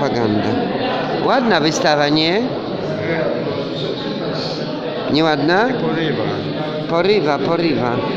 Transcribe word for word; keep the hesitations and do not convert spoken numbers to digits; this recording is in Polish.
propaganda. Ładna wystawa, nie? Nieładna? Porywa. Porywa, porywa.